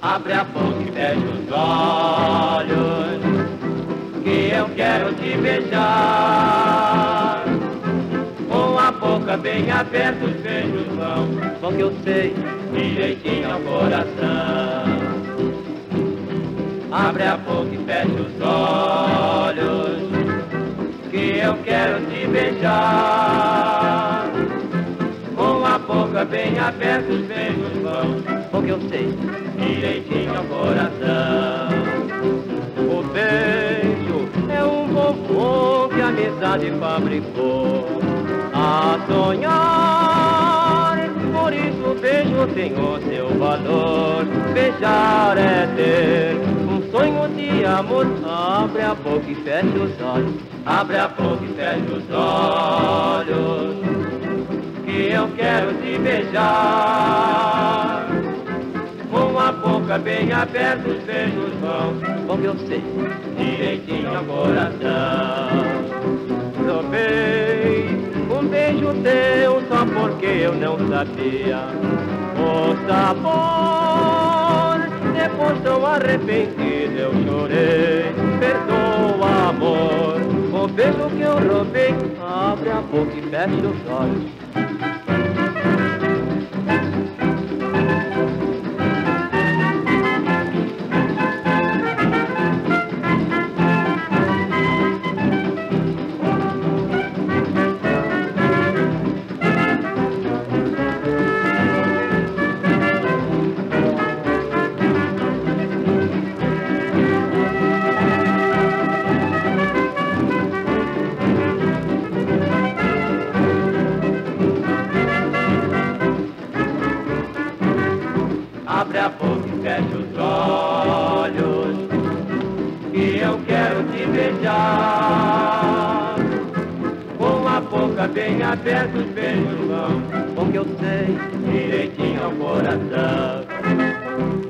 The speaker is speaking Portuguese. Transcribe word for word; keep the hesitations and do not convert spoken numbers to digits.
Abre a boca e fecha os olhos, que eu quero te beijar. Com a boca bem aberta os beijos vão, porque eu sei direitinho ao coração. Abre a boca e fecha os olhos, que eu quero te beijar. Com a boca bem aberta os beijos vão, porque eu sei direitinho ao coração. O beijo é um bombom que a amizade fabricou a sonhar, por isso o beijo tem o seu valor. Beijar é ter um sonho de amor. Abre a boca e fecha os olhos, abre a boca e fecha os olhos, que eu quero te beijar. Com a boca bem aberta os beijos vão, porque eu sei direitinho ao coração. Provei um beijo teu só porque eu não sabia o sabor. Depois tão arrependido eu chorei. Perdoa, amor, o beijo que eu roubei. Abre a boca e fecha os olhos. Abre a boca e fecha os olhos, que eu quero te beijar. Com a boca bem aberta os beijos vão, porque eu sei direitinho ao coração.